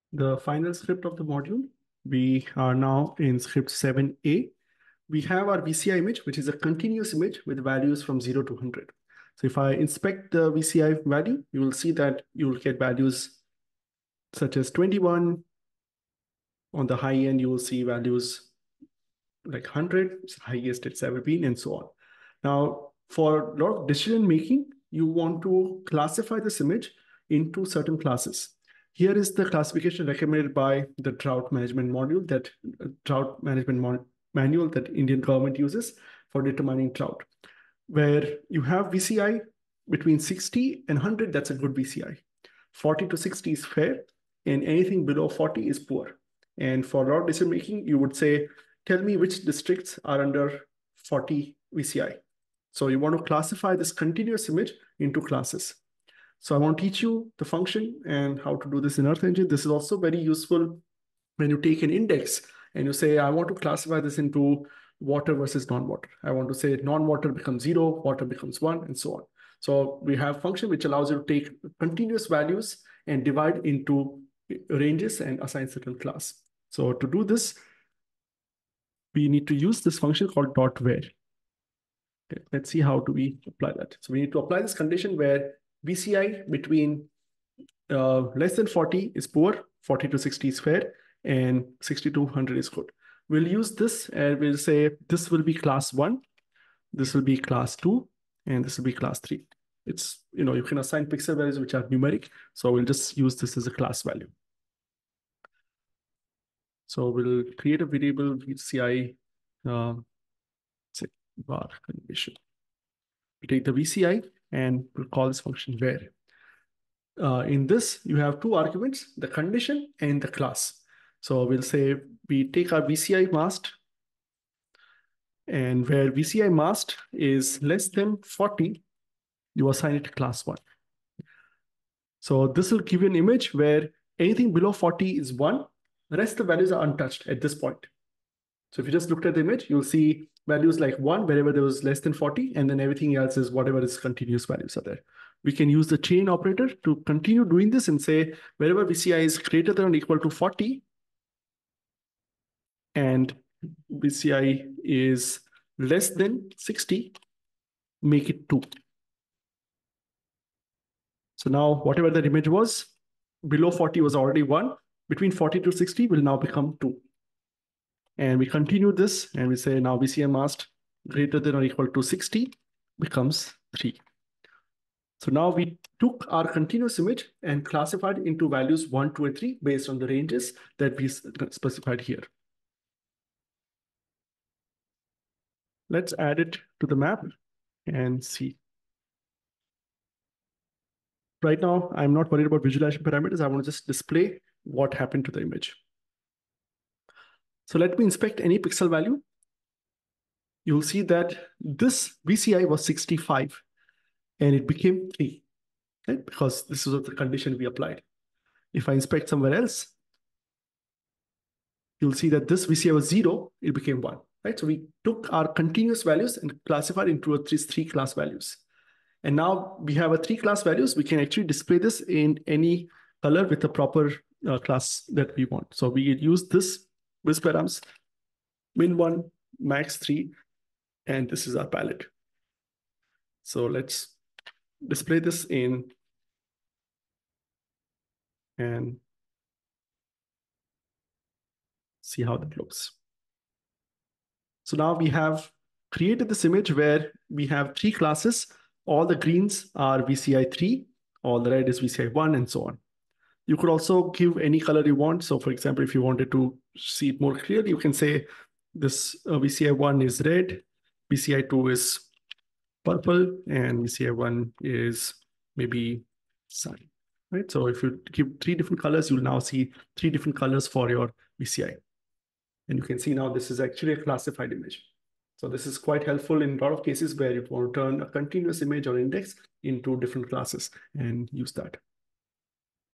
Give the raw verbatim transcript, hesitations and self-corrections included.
the final script of the module. We are now in script seven A. We have our V C I image, which is a continuous image with values from zero to one hundred. So if I inspect the V C I value, you will see that you will get values such as twenty-one. On the high end, you will see values like one hundred, it's the highest it's ever been, and so on. Now, for a lot of decision making, you want to classify this image into certain classes. Here is the classification recommended by the drought management module that uh, drought management mon manual that Indian government uses for determining drought, where you have V C I between sixty and one hundred, that's a good V C I. forty to sixty is fair, and anything below forty is poor. And for a lot of decision making, you would say, tell me which districts are under forty V C I. So you want to classify this continuous image into classes. So I want to teach you the function and how to do this in Earth Engine. This is also very useful when you take an index and you say, I want to classify this into water versus non-water. I want to say non-water becomes zero, water becomes one, and so on. So we have a function which allows you to take continuous values and divide into ranges and assign certain class. So to do this, we need to use this function called dot where. Okay, let's see how do we apply that. So we need to apply this condition where V C I between uh, less than forty is poor, forty to sixty is fair, and sixty to one hundred is good. We'll use this and we'll say this will be class one, this will be class two, and this will be class three. It's, you know, you can assign pixel values which are numeric. So we'll just use this as a class value. So we'll create a variable V C I, uh, say var condition. We take the V C I and we'll call this function where. Uh, in this, you have two arguments, the condition and the class. So we'll say we take our V C I mast, and where V C I mast is less than forty, you assign it to class one. So this will give you an image where anything below forty is one, the rest of the values are untouched at this point. So if you just looked at the image, you'll see values like one wherever there was less than forty, and then everything else is whatever is continuous values are there. We can use the chain operator to continue doing this and say wherever V C I is greater than or equal to forty and V C I is less than sixty, make it two. So now whatever that image was, below forty was already one, between forty to sixty will now become two. And we continue this and we say now V C I mast greater than or equal to sixty becomes three. So now we took our continuous image and classified into values one, two, and three based on the ranges that we specified here. Let's add it to the map and see. Right now, I'm not worried about visualization parameters. I want to just display what happened to the image. So let me inspect any pixel value. You'll see that this V C I was sixty-five and it became three, right? Because this was the condition we applied. If I inspect somewhere else, you'll see that this V C I was zero, it became one, right? So we took our continuous values and classified into a three, three class values. And now we have a three class values. We can actually display this in any color with the proper uh, class that we want. So we use this with params, min one, max three, and this is our palette. So let's display this in and see how that looks. So now we have created this image where we have three classes. All the greens are V C I three, all the red is V C I one, and so on. You could also give any color you want. So for example, if you wanted to see it more clearly, you can say this uh, V C I one is red, V C I two is purple, and V C I one is maybe sun, right? So if you give three different colors, you'll now see three different colors for your V C I. And you can see now this is actually a classified image. So this is quite helpful in a lot of cases where you want to turn a continuous image or index into different classes and use that.